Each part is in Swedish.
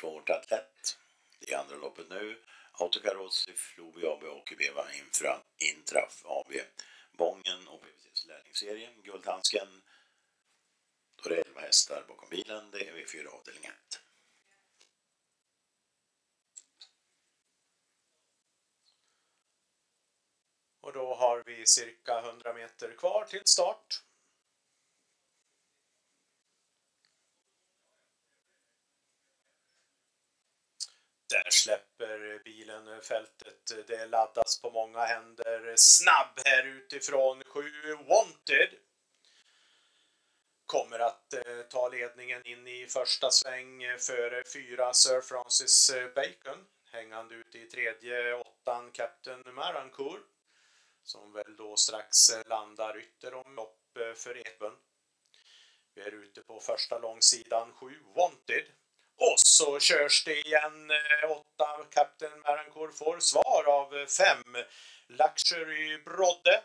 svårt atlet. Det är andra loppet nu. Autocarrozzi, Floby AB och Beva Intraf AB. Bången och PVCs lärlingsserien. Guldhandsken. Då är det 11 hästar bakom bilen. Det är V4 avdelning 1. Och då har vi cirka 100 meter kvar till start. Där släpper bilen fältet. Det laddas på många händer. Snabb här utifrån. 7 Wanted. Kommer att ta ledningen in i första sväng före 4 Sir Francis Bacon. Hängande ut i tredje 8 Captain Marancourt. Som väl då strax landar ytter om lopp för Edbön. Vi är ute på första långsidan 7 Wanted. Och så körs det igen 8 Captain Marancourt får svar av 5 Luxury Brodde.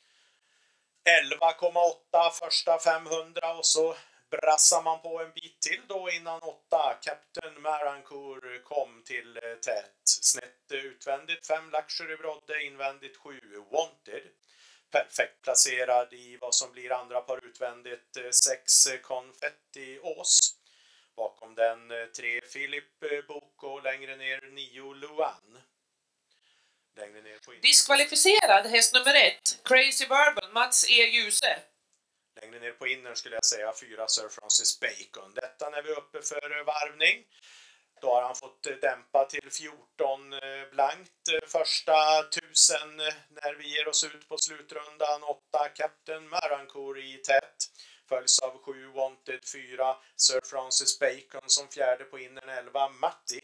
11,8 första 500 och så brassar man på en bit till då innan 8 Captain Marancourt kom till tät. Snett utvändigt 5 Luxury Brodde, invändigt 7 Wanted. Perfekt placerad i vad som blir andra par utvändigt 6 Confetti Ås. Bakom den 3 Philip Boko, längre ner 9 Luan. Längre ner på diskvalificerad häst nummer 1, Crazy Bourbon, Mats E. Ljuse. Längre ner på innern skulle jag säga 4 Sir Francis Bacon. Detta när vi är uppe för varvning. Då har han fått dämpa till 14 blankt. Första 1000 när vi ger oss ut på slutrundan. 8 Captain Marancourt i tät. Följs av 7 Wanted, 4 Sir Francis Bacon som fjärde på innern, 11 Matti.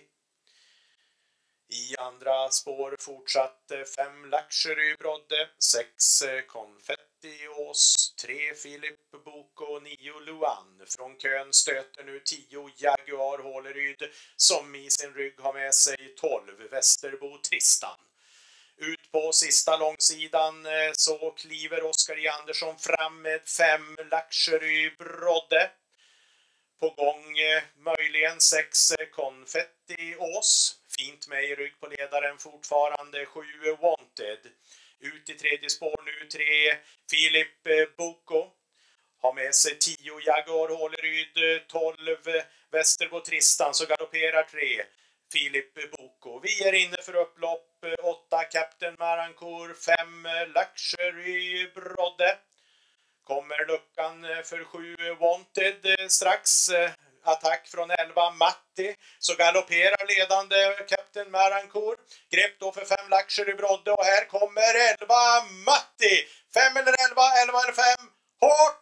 I andra spår fortsatt 5 Luxury Brodde, 6 Confetti Ås, 3 Philip Boko, 9 Luan. Från kön stöter nu 10 Jaguar Håleryd som i sin rygg har med sig 12 Västerbo Tristan. Ut på sista långsidan så kliver Oskar J. Andersson fram med 5 Luxury Brodde. På gång möjligen 6 Confetti Ås. Fint med i rygg på ledaren fortfarande 7 Wanted. Ut i tredje spår nu 3 Philip Boko. Har med sig 10 Jaguar Håleryd, 12 Västerbo Tristan, så galopperar 3 Philip Boko. Vi är inne för upplopp 8 Captain Marancourt, 5 Luxury Brodde. Kommer luckan för 7 Wanted strax. Attack från 11 Matti. Så galopperar ledande Captain Marancourt. Grepp då för 5 Luxury Brodde. Och här kommer 11 Matti. 5 eller 11, 11 eller 5. Hårt!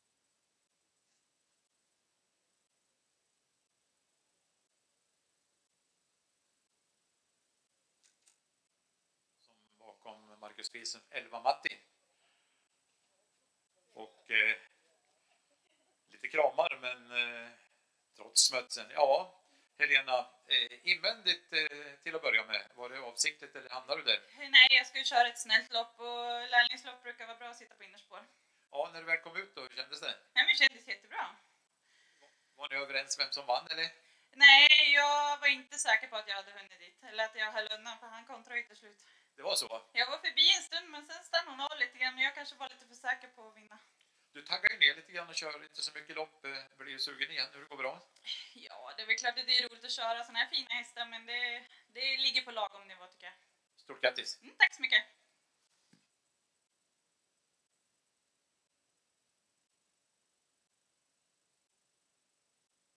Som bakom Marcus Wilson, 11 Matti. Och lite kramar, men trots smutsen. Ja, Helena, invändigt till att börja med. Var det avsiktligt eller hamnar du där? Nej, jag ska ju köra ett snällt lopp och lärlingslopp brukar vara bra att sitta på innerspår. Ja, när du väl kom ut då, hur kändes det? Nej, men det kändes jättebra. Var ni överens vem som vann eller? Nej, jag var inte säker på att jag hade hunnit dit. Eller att jag höll undan, för han kontrade till slut. Det var så? Jag var förbi en stund, men sen stannade hon av lite grann. Och jag kanske var lite för säker på att vinna. Du taggar ju ner lite grann och kör inte så mycket lopp. Blir du sugen igen? Hur det går bra? Ja, det är väl klart att det är roligt att köra såna här fina hästar. Men det ligger på lagom nivå tycker jag. Stort grattis! Tack så mycket!